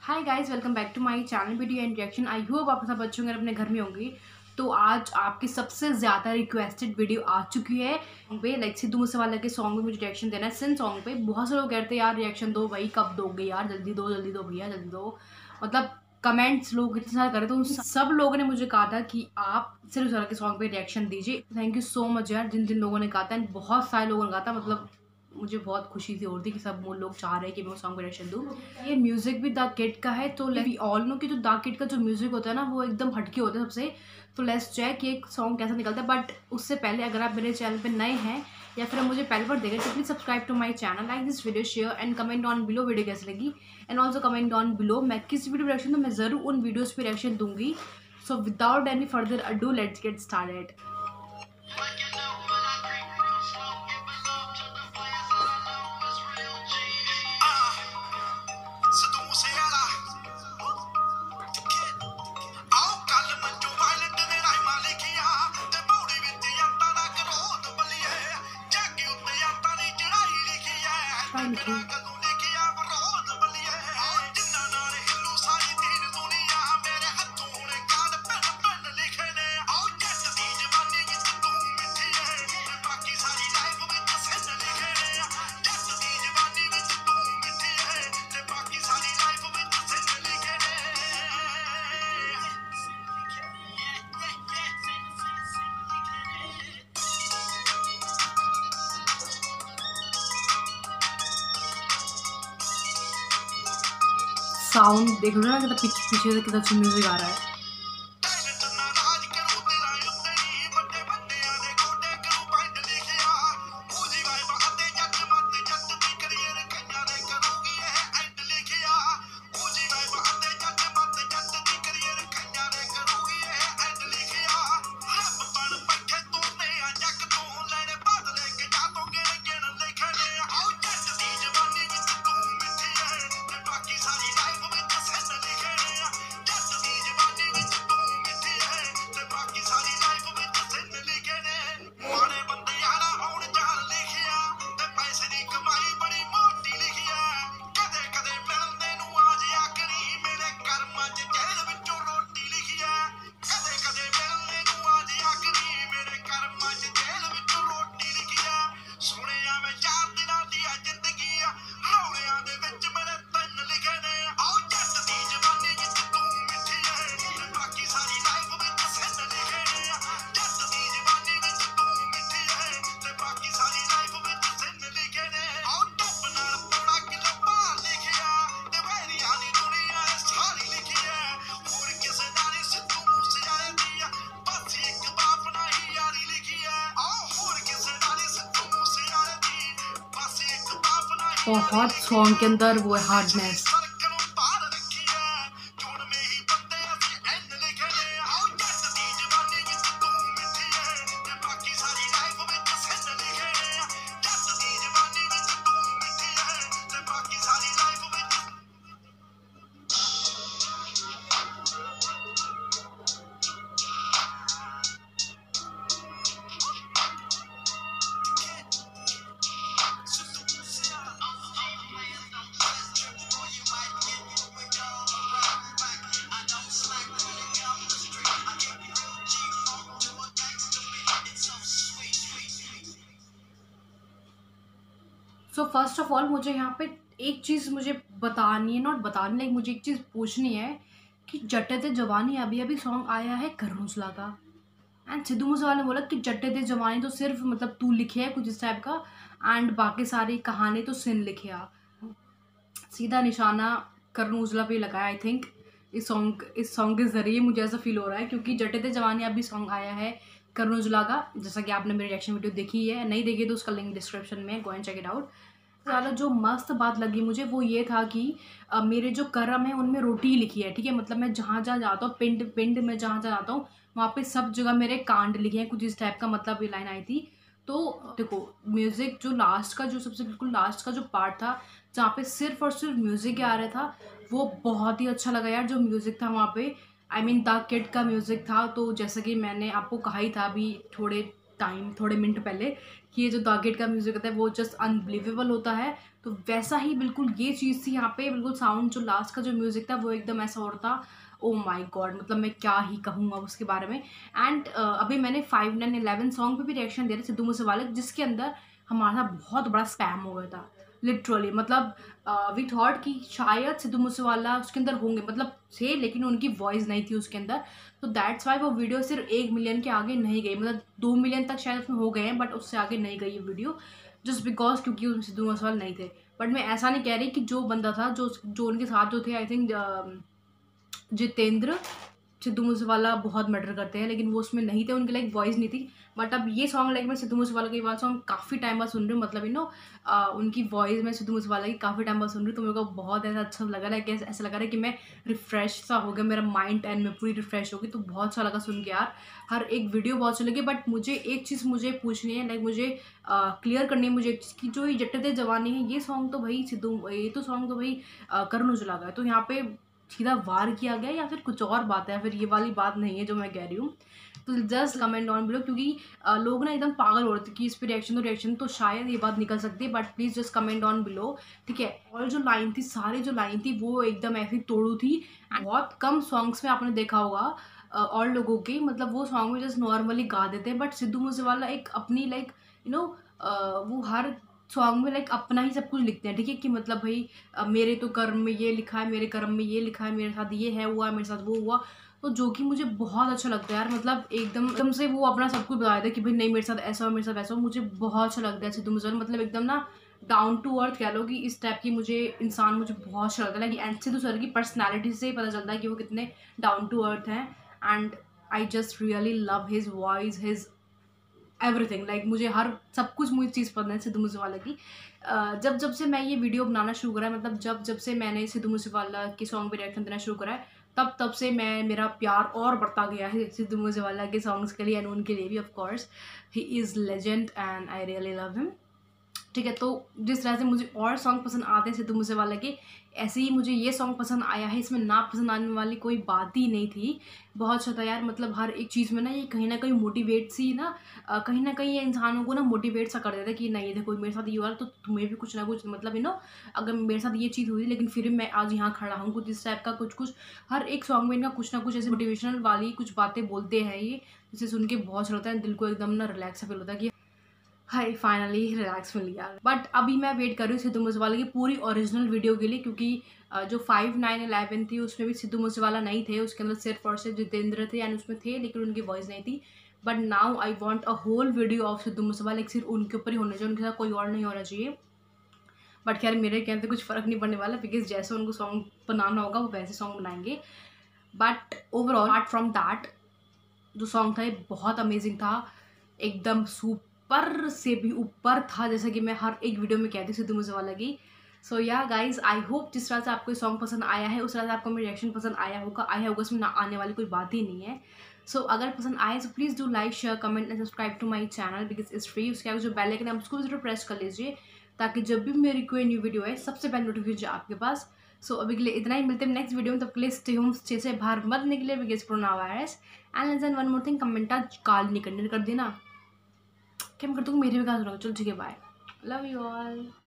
Hi guys, welcome back to my channel video and reaction. I hope आप सब बच्चों अगर अपने घर में होंगे तो आज आपकी सबसे ज़्यादा रिक्वेस्टेड वीडियो आ चुकी है पे लाइक सिद्धू मूसेवाला के सॉन्ग में मुझे रिएक्शन देना है। सिन सॉन्ग पे बहुत से लोग कहते हैं यार रिएक्शन दो भाई, कब दोगे यार, जल्दी दो भैया जल्दी दो। मतलब कमेंट्स लोग इतने सारे करे तो उन सब लोगों ने मुझे कहा था कि आप सिद्धू मूसेवाला के सॉन्ग पे रिएक्शन दीजिए। थैंक यू सो मच यार जिन जिन लोगों ने कहा था, बहुत सारे लोगों ने कहा था। मतलब मुझे बहुत खुशी सी हो रही थी कि सब वो लोग चाह रहे हैं कि मैं सॉन्ग रिएक्शन दूँ। ये म्यूजिक भी द किड का है, तो वी ऑल नो कि जो द किड का जो म्यूजिक होता है ना वो एकदम हटके होता है सबसे। तो लेट्स चेक कि एक सॉन्ग कैसा निकलता है। बट उससे पहले अगर आप मेरे चैनल पे नए हैं या फिर मुझे पहले बार देखें तो please subscribe to my channel, like this video, share and comment on below video कैसी लगी। And also comment on below मैं किस वीडियो रिएक्शन तो मैं ज़रूर उन वीडियोज़ पे रिएक्शन दूंगी। So without any further ado let's get started. Thank you. Sound देख लो ना, कितना पीछे से कितना अच्छा म्यूजिक आ रहा है। बहुत सॉन्ग के अंदर वो है hardness. So first of all मुझे यहाँ पे एक चीज़ मुझे बतानी है, नॉट बतानी, लाइक मुझे एक चीज़ पूछनी है कि जट्टे ते जवानी अभी अभी सॉन्ग आया है करण का, एंड सिद्धू मूसेवाला ने बोला कि जट्टे ते जवानी तो सिर्फ मतलब तू लिखे है कुछ इस टाइप का, एंड बाकी सारी कहानी तो सिन लिखे आ। सीधा निशाना करण पे लगाया आई थिंक इस सॉन्ग के ज़रिए मुझे ऐसा फील हो रहा है, क्योंकि जट्टे ते जवानी अभी सॉन्ग आया है करण का, जैसा कि आपने मेरी रिएक्शन वीडियो देखी है। नहीं देखी तो उसका लिंक डिस्क्रिप्शन में, go and check it out. ज़्यादा जो मस्त बात लगी मुझे वो ये था कि मेरे जो करम है उनमें रोटी लिखी है, ठीक है। मतलब मैं जहाँ जहाँ जाता हूँ, पिंड पिंड में जहाँ जहाँ जाता हूँ वहाँ पे सब जगह मेरे कांड लिखे हैं, कुछ इस टाइप का मतलब ये लाइन आई थी। तो देखो म्यूज़िक जो लास्ट का, जो सबसे बिल्कुल लास्ट का जो पार्ट था जहाँ पे सिर्फ और सिर्फ म्यूज़िक ही आ रहा था, वो बहुत ही अच्छा लगा यार। जो म्यूज़िक था वहाँ पे, आई मीन द किड का म्यूज़िक था। तो जैसा कि मैंने आपको कहा ही था अभी थोड़े टाइम, थोड़े मिनट पहले, कि ये जो द गेट का म्यूज़िक होता है वो जस्ट अनबिलीवेबल होता है। तो वैसा ही बिल्कुल ये चीज़ थी यहाँ पे, बिल्कुल साउंड जो लास्ट का जो म्यूज़िक था वो एकदम ऐसा हो रहा था, ओह माय गॉड! मतलब मैं क्या ही कहूँ अब उसके बारे में। एंड अभी मैंने 5, 9, 11 सॉन्ग पे भी रिएक्शन दिया था सिद्धू मूसेवाले, जिसके अंदर हमारा बहुत बड़ा स्पैम हो गया था लिटरली। मतलब वी थॉट कि शायद सिद्धू मूसेवाला उसके अंदर होंगे, मतलब थे, लेकिन उनकी वॉइस नहीं थी उसके अंदर। तो दैट्स वाई वो वीडियो सिर्फ 1 मिलियन के आगे नहीं गई, मतलब 2 मिलियन तक शायद उसमें हो गए हैं, बट उससे आगे नहीं गई ये वीडियो, जस्ट बिकॉज क्योंकि उसमें सिद्धू मूसेवाला नहीं थे। बट मैं ऐसा नहीं कह रही कि जो बंदा था, जो उनके साथ जो थे, आई थिंक जितेंद्र, सिद्धू मूसेवाला बहुत मैटर करते हैं, लेकिन वो उसमें नहीं थे, उनकी लाइक वॉइस नहीं थी। बट अब ये सॉन्ग लाइक मैं सिद्धू मूसेवाला के बाद सॉन्ग काफ़ी टाइम बाद सुन रही हूँ, मतलब उनकी वॉइस में सिद्धू मूसेवाला की काफ़ी टाइम बाद सुन रही हूँ, तो मेरे को बहुत ऐसा अच्छा लगा रहा है, ऐसा लग रहा है कि मैं रिफ्रेश सा हो गया, मेरा माइंड एंड में पूरी रिफ्रेश हो गई। तो बहुत अच्छा लगा सुन के यार, हर एक वीडियो बहुत अच्छी लगी। बट मुझे एक चीज़ मुझे पूछनी है, लाइक मुझे क्लियर करनी है मुझे एक चीज़ की, जो ये जट्टे दे जवानी है, ये सॉन्ग तो भाई ये तो सॉन्ग तो भाई करण औजला का है, तो यहाँ पे सीधा वार किया गया या फिर कुछ और बात है, फिर ये वाली बात नहीं है जो मैं कह रही हूँ। तो जस्ट कमेंट ऑन बिलो, क्योंकि लोग ना एकदम पागल हो रहे थे कि इस पर रिएक्शन, तो रिएक्शन तो शायद ये बात निकल सकती है, but please just comment on below, ठीक है। और जो लाइन थी, सारी जो लाइन थी वो एकदम ऐसी तोड़ू थी। बहुत कम सॉन्ग्स में आपने देखा होगा और लोगों के, मतलब वो सॉन्ग में जस्ट नॉर्मली गा देते हैं, बट सिद्धू मूसेवाला एक अपनी लाइक वो हर सॉन्ग में लाइक अपना ही सब कुछ लिखते हैं, ठीक है, कि मतलब भाई मेरे तो कर्म में ये लिखा है, मेरे कर्म में ये लिखा है, मेरे साथ ये है हुआ, मेरे साथ वो हुआ। तो जो कि मुझे बहुत अच्छा लगता है यार, मतलब एकदम से वो अपना सब कुछ बताया था कि भाई नहीं मेरे साथ ऐसा हो, मेरे साथ ऐसा हो। मुझे बहुत अच्छा लगता है सिद्धू मूसेवाला, मतलब एकदम ना डाउन टू अर्थ कह लो, कि इस टाइप की मुझे इंसान मुझे बहुत अच्छा लगता है। एंड सिद्धू सर की पर्सनैलिटी से ही पता चलता है कि वो कितने डाउन टू अर्थ हैं। And I just really love his voice, his everything, like मुझे हर सब कुछ मुझे चीज़ पसंद है सिद्धू मूसेवाला की। जब से मैं ये वीडियो बनाना शुरू करा है, मतलब जब से मैंने सिद्धू मूसेवाला के सॉन्ग पे रिएक्शन देना शुरू करा है, तब से मेरा प्यार और बढ़ता गया है सिद्धू मूसेवाला के सॉन्ग्स के लिए एंड उनके लिए भी। Of course he is legend and I really love him, ठीक है। तो जिस तरह से मुझे और सॉन्ग पसंद आते हैं सिद्धू मूसेवाला के, ऐसे ही मुझे ये सॉन्ग पसंद आया है, इसमें ना पसंद आने वाली कोई बात ही नहीं थी। बहुत अच्छा था यार, मतलब हर एक चीज़ में ना ये कहीं ना कहीं मोटिवेट सी ना कहीं ना कहीं ये इंसानों को ना मोटिवेट सा कर देता है कि नहीं देखो मेरे साथ ये हुआ तो तुम्हें भी कुछ ना कुछ, मतलब अगर मेरे साथ ये चीज़ हुई लेकिन फिर मैं आज यहाँ खड़ा हूँ, कुछ इस टाइप का कुछ हर एक सॉन्ग में इनका कुछ ना कुछ ऐसे मोटिवेशनल वाली कुछ बातें बोलते हैं ये, जिसे सुन के बहुत अच्छा लगता है, दिल को एकदम ना रिलैक्स फील होता है कि हाय फाइनली रिलैक्स मिल गया। बट अभी मैं वेट कर रही हूँ सिद्धू मूसेवाला की पूरी ओरिजिनल वीडियो के लिए, क्योंकि जो 5, 9, 11 थी उसमें भी सिद्धू मूसेवाला नहीं थे, उसके अंदर सिर्फ और सिर्फ जितेंद्र थे एंड उसमें थे लेकिन उनकी वॉइस नहीं थी। But now I want a whole video of Sidhu Moosewala, एक सिर्फ उनके ऊपर ही होना चाहिए, उनके साथ कोई और नहीं होना चाहिए। बट खैर मेरे कहने से कुछ फ़र्क नहीं पड़ने वाला, बिकॉज जैसे उनको सॉन्ग बनाना होगा वो वैसे सॉन्ग बनाएंगे। But overall apart from that जो सॉन्ग था ये बहुत अमेजिंग था, एकदम सुपर से भी ऊपर था, जैसे कि मैं हर एक वीडियो में कहती हूँ सिद्धू मूसेवाला की। सो या गाइज आई होप जिस तरह से आपको सॉन्ग पसंद आया है उस तरह से आपको मेरा रिएक्शन पसंद आया होगा उसमें ना आने वाली कोई बात ही नहीं है। सो अगर पसंद आए तो please do like share comment and subscribe to my channel because it's free. उसके आगे जो बेल आइकन है उसको भी जरूर प्रेस कर लीजिए ताकि जब भी मेरी कोई न्यू वीडियो है सबसे पहले नोटिफिकेशन आपके पास। सो अभी के लिए इतना ही, मिलते हैं नेक्स्ट वीडियो में, तब के लिए स्टे होम, स्टे से बाहर मत निकले because corona virus. And then one more thing, comment आज काल नहीं करने कर देना, क्या मैं कर दूँगा मेरे भी गाल सुनाओ। चलो ठीक है, बाय, लव यू ऑल।